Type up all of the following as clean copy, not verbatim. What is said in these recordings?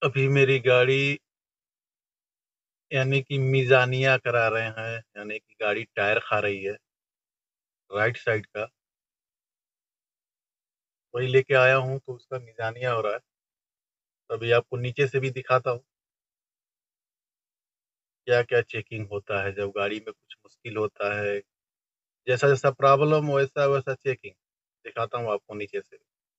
अभी मेरी गाड़ी यानी कि मिजानिया करा रहे हैं, यानी कि गाड़ी टायर खा रही है राइट साइड का। वही लेके आया हूँ तो उसका मिजानिया हो रहा है। अभी आपको नीचे से भी दिखाता हूँ क्या क्या चेकिंग होता है जब गाड़ी में कुछ मुश्किल होता है। जैसा जैसा प्रॉब्लम वैसा वैसा चेकिंग दिखाता हूँ आपको नीचे से।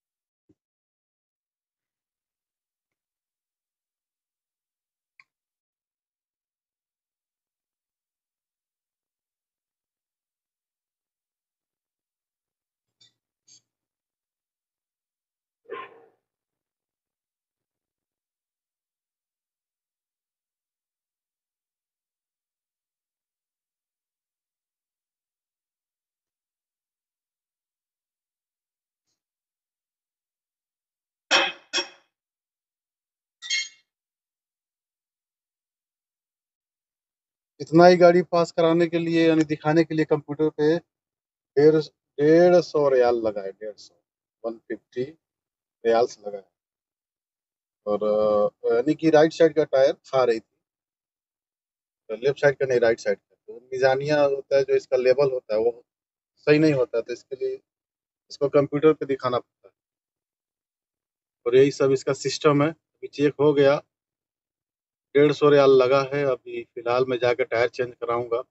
इतना ही गाड़ी पास कराने के लिए यानी दिखाने के लिए कंप्यूटर पे 150 रियाल लगा है। 150 150 रियाल्स लगा है। और यानी कि राइट साइड का टायर खा रही थी, तो लेफ्ट साइड का नहीं, राइट साइड का। तो मिजानिया होता है जो इसका लेवल होता है वो सही नहीं होता है, तो इसके लिए इसको कंप्यूटर पे दिखाना पड़ता है। और यही सब इसका सिस्टम है। अभी चेक हो गया, 150 रियाल लगा है। अभी फिलहाल मैं जाकर टायर चेंज कराऊंगा।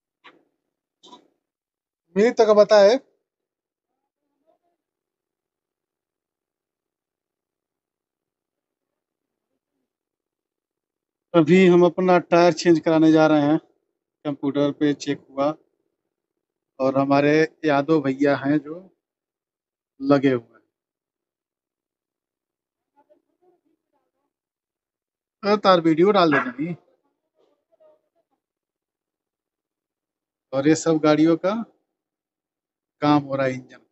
मेरी तक बताए। अभी हम अपना टायर चेंज कराने जा रहे हैं। कंप्यूटर पे चेक हुआ और हमारे यादव भैया हैं जो लगे हुए हैं। तार वीडियो डाल देना नहीं। और ये सब गाड़ियों का काम हो रहा है, इंजन।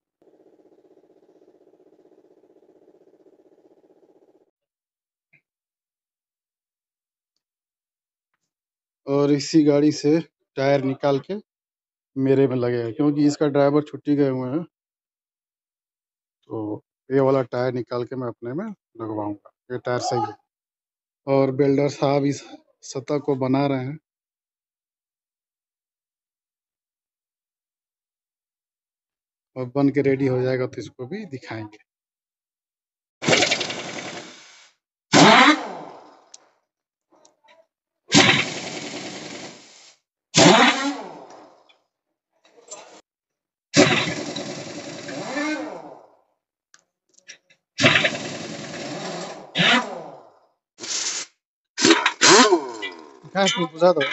और इसी गाड़ी से टायर निकाल के मेरे में लगे हैं, क्योंकि इसका ड्राइवर छुट्टी गए हुए हैं। तो ये वाला टायर निकाल के मैं अपने में लगवाऊंगा। ये टायर सही है। और बिल्डर साहब इस सतह को बना रहे हैं और बन के रेडी हो जाएगा तो इसको भी दिखाएंगे। क्या कुछ बुझा दो।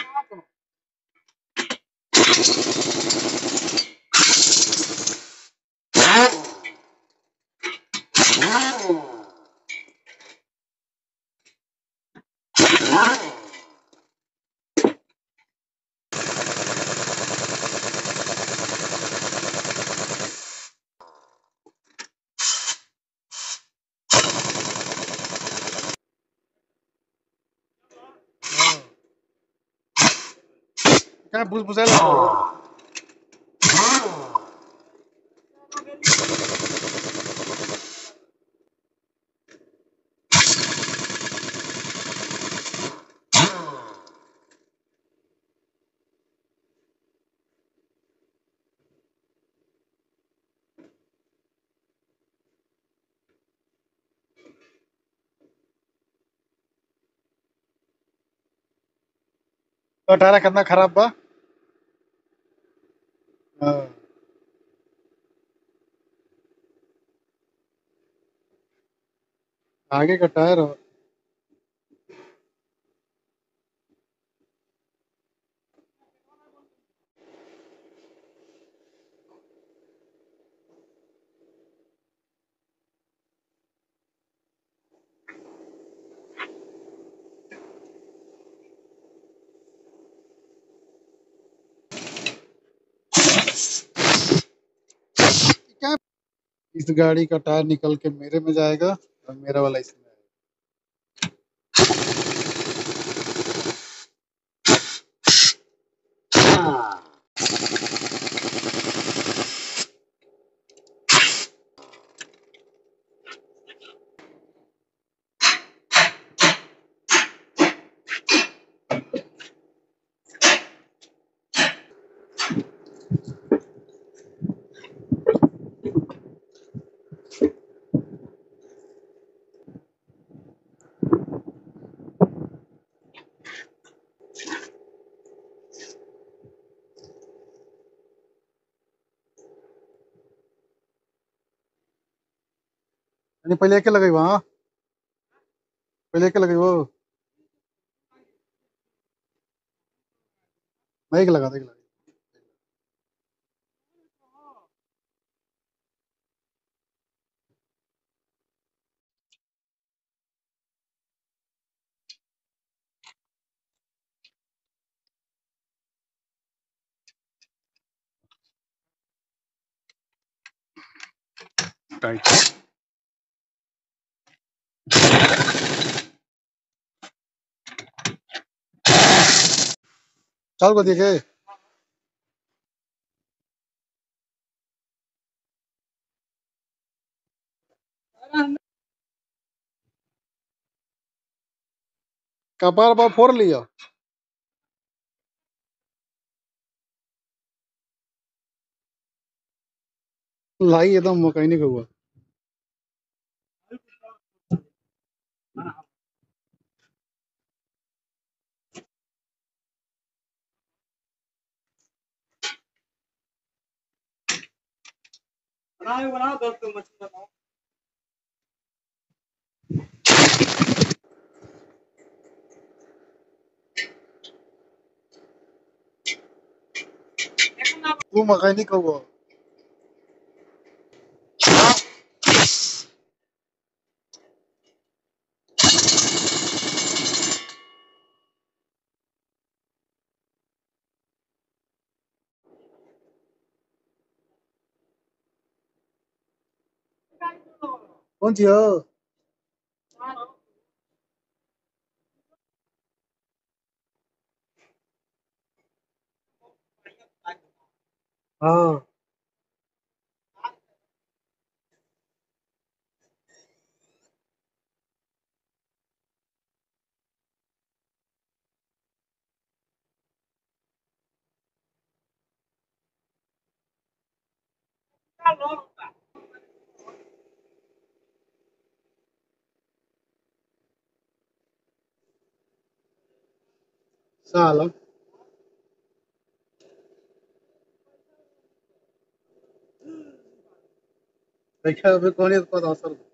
क्या बुझा दो। तो टायर कितना खराब बा। हाँ। आगे का टायर क्या। इस गाड़ी का टायर निकल के मेरे में जाएगा और मेरा वाला इसमें आएगा। यानी पहले के लगे वहाँ, पहले के लगे वो मैं एक लगा था। टाइट चालू कर दिए के कपार पर फोड़ लिया लाई एकदम मकैनिक हुआ। तू मकैनिक हुआ। कौन सी हो? हाँ साला देखा अभी कौन है पता सर।